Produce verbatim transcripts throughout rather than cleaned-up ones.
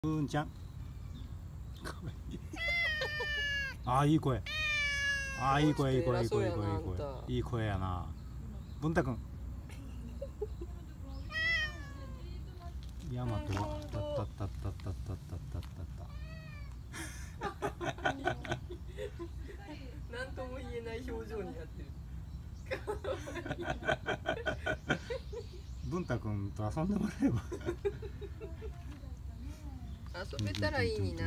うんちゃん。ああ、いい声。ああ、いい声、いい声、いい声、いい声、いい声。いい声やな。文太くん。ヤマトは。たったったったったったったったったった。 なんとも言えない表情になってる。 文太くんと遊んでもらえば。 遊べたらいいにな。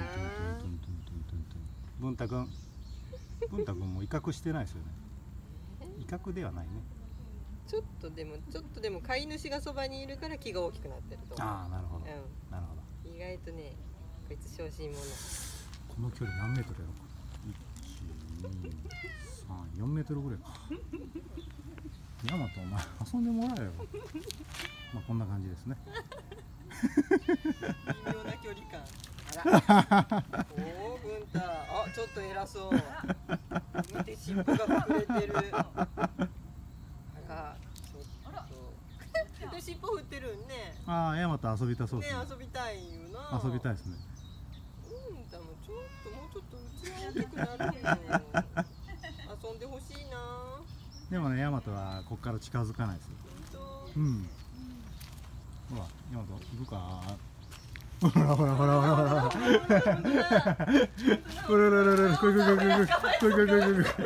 文太くん。文太くんも威嚇してないですよね。威嚇ではないね。 ちょっとでもちょっとでも飼い主がそばにいるから気が大きくなってると思う。 ああ、なるほど。 うん、 なるほど。 意外とね、こいつ小心者。 この距離何メートルやろうか。いち、に、さん、よんメートルぐらいか。ヤマトお前遊んでもらえよ。まあこんな感じですね。 微妙な距離感。あら。おお、文太。あ、ちょっと偉そう。見て尻尾が膨れてる。あら、ちょっと。で尻尾振ってるんね。 ああ、ヤマト遊びたそうですね。 ね、遊びたいよな。 遊びたいですね。 うん、でもちょっともうちょっとうちが大きくなるよ。遊んでほしいな。 でもね、ヤマトはここから近づかないですよ。うん。ほら、ヤマト行くか。ほらほらほらほらほら。ほらほらほら、こいこいこいこいこいこいこいこいこい。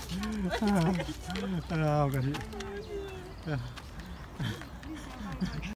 ああ、おかしい。